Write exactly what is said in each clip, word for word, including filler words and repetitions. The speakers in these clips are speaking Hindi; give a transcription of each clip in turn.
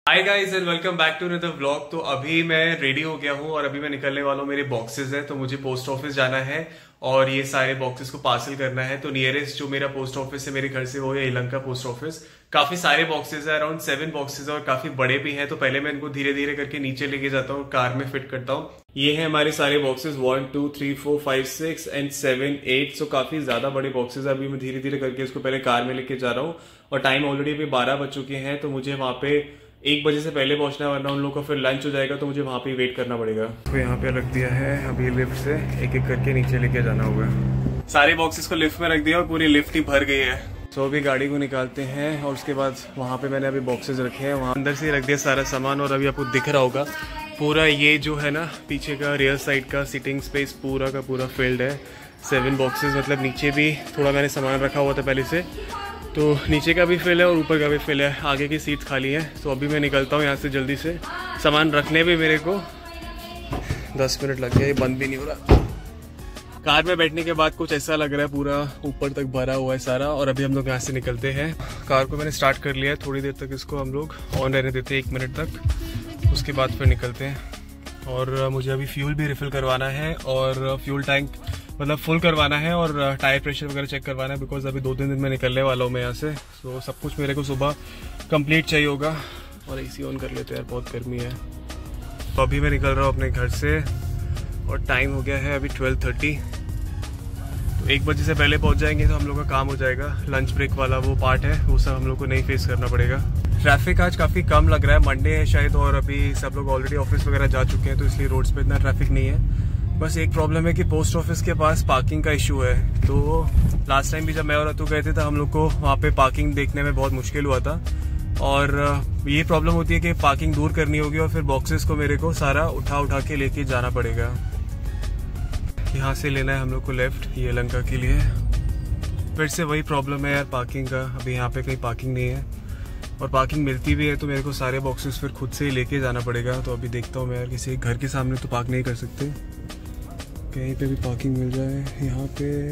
Hi guys and welcome back to another vlog. तो अभी मैं रेडी हो गया हूँ और अभी मैं निकलने वाला हूँ। मेरे बॉक्सेस हैं तो मुझे पोस्ट ऑफिस जाना है और ये सारे बॉक्सेस को पार्सल करना है। तो नियरेस्ट जो मेरा पोस्ट ऑफिस है मेरे घर से वो है यलहंका पोस्ट ऑफिस। काफी सारे बॉक्सेस है, अराउंड सेवन बॉक्सेस है और काफी बड़े भी हैं। तो पहले मैं इनको धीरे धीरे करके नीचे लेके जाता हूँ, कार में फिट करता हूँ। ये है हमारे सारे boxes one two three four five six and seven eight. So काफी ज्यादा बड़े बॉक्सेस है। अभी मैं धीरे धीरे करके इसको पहले कार में लेके जा रहा हूँ और टाइम ऑलरेडी अभी बारह बज चुके हैं। तो मुझे वहां पे एक बजे से पहले पहुंचना है, वरना उन लोगों का फिर लंच हो जाएगा तो मुझे वहां पे वेट करना पड़ेगा। तो यहाँ पे रख दिया है, अभी लिफ्ट से एक एक करके नीचे लेके जाना होगा। सारे बॉक्सेस को लिफ्ट में रख दिया और पूरी लिफ्ट ही भर गई है। तो अभी गाड़ी को निकालते हैं और उसके बाद वहाँ पे मैंने अभी बॉक्सेस रखे हैं, वहाँ अंदर से रख दिया सारा सामान। और अभी आपको दिख रहा होगा पूरा ये जो है ना पीछे का रियर साइड का सीटिंग स्पेस पूरा का पूरा फील्ड है। सेवन बॉक्सेस मतलब नीचे भी थोड़ा मैंने सामान रखा हुआ था पहले से, तो नीचे का भी फिल है और ऊपर का भी फिल है। आगे की सीट खाली है। तो अभी मैं निकलता हूँ यहाँ से जल्दी से। सामान रखने भी मेरे को दस मिनट लग गया, ये बंद भी नहीं हो रहा। कार में बैठने के बाद कुछ ऐसा लग रहा है पूरा ऊपर तक भरा हुआ है सारा। और अभी हम लोग यहाँ से निकलते हैं। कार को मैंने स्टार्ट कर लिया है, थोड़ी देर तक इसको हम लोग ऑन रहने देते हैं, एक मिनट तक, उसके बाद फिर निकलते हैं। और मुझे अभी फ्यूल भी रिफिल करवाना है और फ्यूल टैंक मतलब फुल करवाना है और टायर प्रेशर वगैरह चेक करवाना है, बिकॉज अभी दो तीन दिन में निकलने वाला हूँ मैं यहाँ से। तो सब कुछ मेरे को सुबह कंप्लीट चाहिए होगा। और एसी ऑन कर लेते हैं यार, बहुत गर्मी है। तो अभी मैं निकल रहा हूँ अपने घर से और टाइम हो गया है अभी ट्वेल्व थर्टी। तो एक बजे से पहले पहुँच जाएंगे तो हम लोग का काम हो जाएगा। लंच ब्रेक वाला वो पार्ट है, वो सब हम लोग को नहीं फेस करना पड़ेगा। ट्रैफिक आज काफ़ी कम लग रहा है, मंडे है शायद, और अभी सब लोग ऑलरेडी ऑफिस वगैरह जा चुके हैं तो इसलिए रोड्स पे इतना ट्रैफिक नहीं है। बस एक प्रॉब्लम है कि पोस्ट ऑफिस के पास पार्किंग का इशू है। तो लास्ट टाइम भी जब मैं और अतु गए थे तो हम लोग को वहाँ पे पार्किंग देखने में बहुत मुश्किल हुआ था। और ये प्रॉब्लम होती है कि पार्किंग दूर करनी होगी और फिर बॉक्सेस को मेरे को सारा उठा उठा के लेके जाना पड़ेगा। यहाँ से लेना है हम लोग को लेफ्ट यलहंका के लिए। फिर से वही प्रॉब्लम है यार पार्किंग का। अभी यहाँ पे कहीं पार्किंग नहीं है और पार्किंग मिलती भी है तो मेरे को सारे बॉक्सेस फिर खुद से ही लेके जाना पड़ेगा। तो अभी देखता हूँ मैं यार, किसी घर के सामने तो पार्क नहीं कर सकते, कहीं पे भी पार्किंग मिल जाए। यहाँ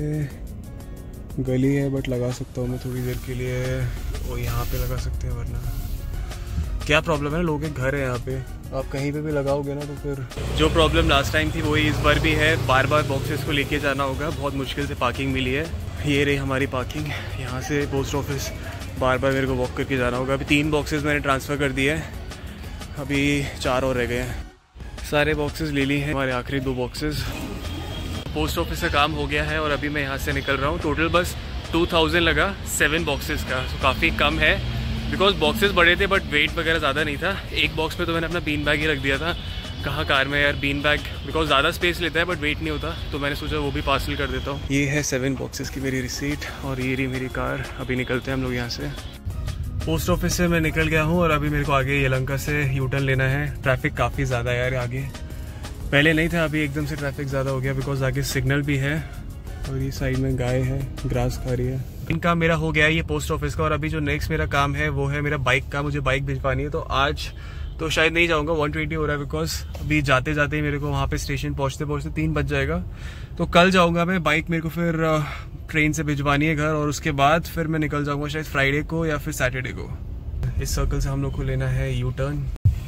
पे गली है बट लगा सकता हूँ मैं थोड़ी देर के लिए, और यहाँ पे लगा सकते हैं। वरना क्या प्रॉब्लम है, लोगों के घर है यहाँ पे, आप कहीं पे भी लगाओगे ना तो फिर जो प्रॉब्लम लास्ट टाइम थी वही इस बार भी है। बार बार बॉक्सेस को लेके जाना होगा, बहुत मुश्किल से पार्किंग मिली है। ये रही हमारी पार्किंग। यहाँ से पोस्ट ऑफिस बार बार मेरे को वॉक करके जाना होगा। अभी तीन बॉक्सेस मैंने ट्रांसफ़र कर दिए हैं, अभी चार और रह गए हैं। सारे बॉक्सेस ले ली हैं, हमारे आखिरी दो बॉक्सेस। पोस्ट ऑफिस का काम हो गया है और अभी मैं यहाँ से निकल रहा हूँ। टोटल बस टू थाउजेंड लगा सेवन बॉक्सेस का, तो काफ़ी कम है बिकॉज बॉक्सेस बड़े थे बट वेट वगैरह ज़्यादा नहीं था। एक बॉक्स पे तो मैंने अपना बीन बैग ही रख दिया था। कहाँ कार में यार बीन बैग, बिकॉज ज़्यादा स्पेस लेता है बट वेट नहीं होता, तो मैंने सोचा वो भी पार्सल कर देता हूँ। ये है सेवन बॉक्सेस की मेरी रिसीट और ये रही मेरी कार। अभी निकलते हैं हम लोग यहाँ से। पोस्ट ऑफिस से मैं निकल गया हूँ और अभी मेरे को आगे यलहंका से यू टर्न लेना है। ट्रैफिक काफ़ी ज़्यादा है यार आगे, पहले नहीं था, अभी एकदम से ट्रैफिक ज़्यादा हो गया बिकॉज आगे सिग्नल भी है और ये साइड में गाय है, ग्रास खा रही है। इनका मेरा हो गया है ये पोस्ट ऑफिस का। और अभी जो नेक्स्ट मेरा काम है वो है मेरा बाइक का, मुझे बाइक भिजवानी है। तो आज तो शायद नहीं जाऊंगा, वन ट्वेंटी हो रहा है बिकॉज अभी जाते जाते ही मेरे को वहाँ पे स्टेशन पहुँचते पहुँचते तीन बज जाएगा। तो कल जाऊँगा मैं, बाइक मेरे को फिर ट्रेन से भिजवानी है घर और उसके बाद फिर मैं निकल जाऊँगा शायद फ्राइडे को या फिर सैटरडे को। इस सर्कल से हम लोग को लेना है यू टर्न।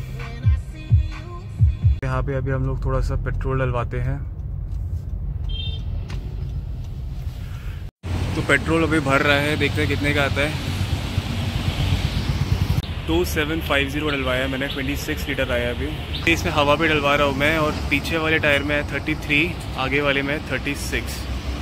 यहाँ पे अभी हम लोग थोड़ा सा पेट्रोल डलवाते हैं। तो पेट्रोल अभी भर रहा है, देखते हैं कितने का आता है। टू सेवन फाइव जीरो डलवाया मैंने, ट्वेंटी सिक्स लीटर आया अभी। इसमें हवा भी डलवा रहा हूँ मैं और पीछे वाले टायर में थर्टी थ्री, आगे वाले में थर्टी सिक्स।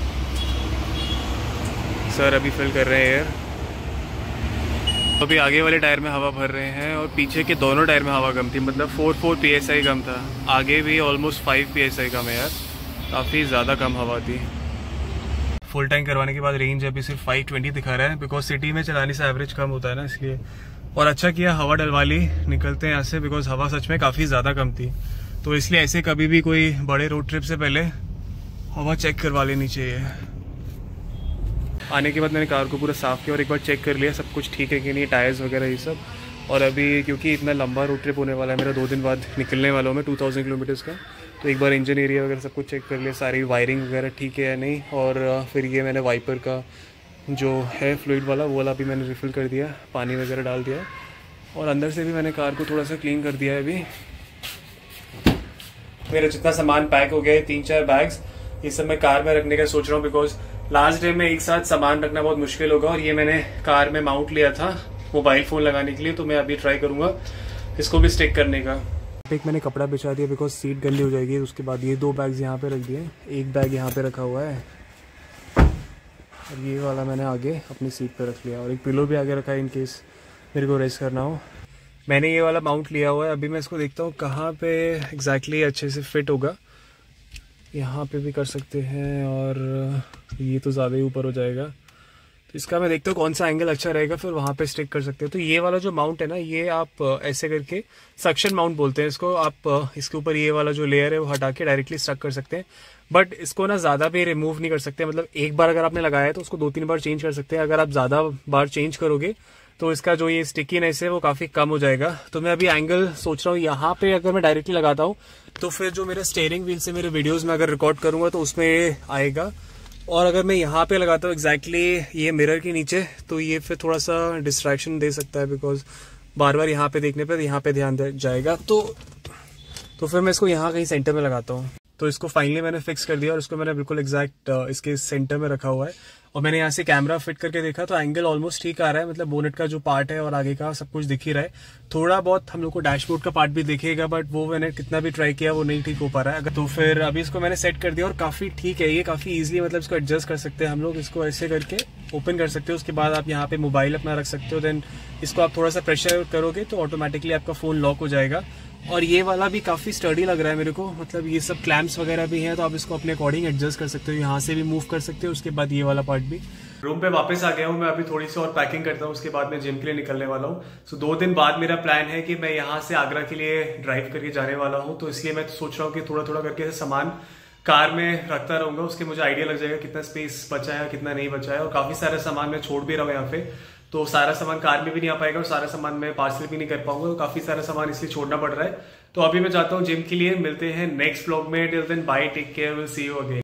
सर अभी फिल कर रहे हैं एयर। अभी आगे वाले टायर में हवा भर रहे हैं और पीछे के दोनों टायर में हवा कम थी, मतलब four four P S I कम था। आगे भी almost five P S I कम है यार, काफ़ी ज़्यादा कम हवा थी। फुल टैंक करवाने के बाद रेंज अभी सिर्फ फाइव ट्वेंटी दिखा रहा है बिकॉज सिटी में चलाने से एवरेज कम होता है ना, इसलिए। और अच्छा किया हवा डलवा ली, निकलते हैं यहाँ से बिकॉज हवा सच में काफ़ी ज़्यादा कम थी। तो इसलिए ऐसे कभी भी कोई बड़े रोड ट्रिप से पहले हवा चेक करवा लेनी चाहिए। आने के बाद मैंने कार को पूरा साफ़ किया और एक बार चेक कर लिया सब कुछ ठीक है कि नहीं, टायर्स वगैरह ये सब। और अभी क्योंकि इतना लंबा रोड ट्रिप होने वाला है मेरा, दो दिन बाद निकलने वाला हूँ मैं टू थाउजेंड किलोमीटर्स का, तो एक बार इंजन एरिया वगैरह सब कुछ चेक कर लिया, सारी वायरिंग वगैरह ठीक है या नहीं। और फिर ये मैंने वाइपर का जो है फ्लूइड वाला वो वाला भी मैंने रिफ़िल कर दिया, पानी वगैरह डाल दिया। और अंदर से भी मैंने कार को थोड़ा सा क्लीन कर दिया है अभी। मेरा जितना सामान पैक हो गया है, तीन चार बैग्स, ये सब मैं कार में रखने का सोच रहा हूँ, बिकॉज लास्ट डे में एक साथ सामान रखना बहुत मुश्किल होगा। और ये मैंने कार में माउंट लिया था मोबाइल फ़ोन लगाने के लिए, तो मैं अभी ट्राई करूँगा इसको भी स्टिक करने का। एक मैंने कपड़ा बिछा दिया बिकॉज सीट गंदी हो जाएगी। उसके बाद ये दो बैग्स यहाँ पे रख दिए, एक बैग यहाँ पे रखा हुआ है और ये वाला मैंने आगे अपनी सीट पे रख लिया, और एक पिलो भी आगे रखा है इन केस मेरे को रेस्ट करना हो। मैंने ये वाला माउंट लिया हुआ है, अभी मैं इसको देखता हूँ कहाँ पे एग्जैक्टली अच्छे से फिट होगा। यहाँ पे भी कर सकते हैं और ये तो ज़्यादा ही ऊपर हो जाएगा, तो इसका मैं देखता हूँ कौन सा एंगल अच्छा रहेगा, फिर वहाँ पे स्टिक कर सकते हो। तो ये वाला जो माउंट है ना, ये आप ऐसे करके सक्शन माउंट बोलते हैं इसको, आप इसके ऊपर ये वाला जो लेयर है वो हटा के डायरेक्टली स्टक कर सकते हैं। बट इसको ना ज़्यादा भी रिमूव नहीं कर सकते, मतलब एक बार अगर आपने लगाया है तो उसको दो तीन बार चेंज कर सकते हैं। अगर आप ज़्यादा बार चेंज करोगे तो इसका जो ये स्टिकीनेस है वो काफ़ी कम हो जाएगा। तो मैं अभी एंगल सोच रहा हूँ यहाँ पे अगर मैं डायरेक्टली लगाता हूँ तो फिर जो मेरे स्टीयरिंग व्हील से मेरे वीडियोज़ में अगर रिकॉर्ड करूँगा तो उसमें आएगा, और अगर मैं यहाँ पे लगाता हूँ एग्जैक्टली ये मिरर के नीचे तो ये फिर थोड़ा सा डिस्ट्रैक्शन दे सकता है, बिकॉज बार बार यहाँ पे देखने पे यहाँ पे ध्यान जाएगा। तो तो फिर मैं इसको यहाँ कहीं सेंटर में लगाता हूँ। तो इसको फाइनली मैंने फिक्स कर दिया और इसको मैंने बिल्कुल एग्जैक्ट इसके सेंटर में रखा हुआ है। और मैंने यहाँ से कैमरा फिट करके देखा तो एंगल ऑलमोस्ट ठीक आ रहा है, मतलब बोनेट का जो पार्ट है और आगे का सब कुछ दिख ही रहा है। थोड़ा बहुत हम लोग को डैशबोर्ड का पार्ट भी दिखेगा, बट वो मैंने कितना भी ट्राई किया वो नहीं ठीक हो पा रहा है। तो फिर अभी इसको मैंने सेट कर दिया और काफी ठीक है ये, काफी इजीली मतलब इसको एडजस्ट कर सकते हैं हम लोग। इसको ऐसे करके ओपन कर सकते हो, उसके बाद आप यहाँ पे मोबाइल अपना रख सकते हो। देन इसको आप थोड़ा सा प्रेशर करोगे तो ऑटोमेटिकली आपका फोन लॉक हो जाएगा। और ये वाला भी काफ़ी स्टडी लग रहा है मेरे को, मतलब ये सब क्लैम्प्स वगैरह भी हैं, तो आप इसको अपने अकॉर्डिंग एडजस्ट कर सकते हो। यहाँ से भी मूव कर सकते हो, उसके बाद ये वाला पार्ट भी। रूम पे वापस आ गया हूँ मैं, अभी थोड़ी सी और पैकिंग करता हूँ, उसके बाद मैं जिम के लिए निकलने वाला हूँ। सो दो दिन बाद मेरा प्लान है कि मैं यहाँ से आगरा के लिए ड्राइव करके जाने वाला हूँ, तो इसलिए मैं सोच रहा हूँ कि थोड़ा थोड़ा करके सामान कार में रखता रहूंगा। उसके मुझे आइडिया लग जाएगा कितना स्पेस बचा है कितना नहीं बचा है, और काफी सारा सामान मैं छोड़ भी रहा हूँ यहाँ पे, तो सारा सामान कार में भी नहीं आ पाएगा और सारा सामान मैं पार्सल भी नहीं कर पाऊंगा, तो काफी सारा सामान इसलिए छोड़ना पड़ रहा है। तो अभी मैं जाता हूँ जिम के लिए, मिलते हैं नेक्स्ट व्लॉग में। Till then bye, take care, will see you again.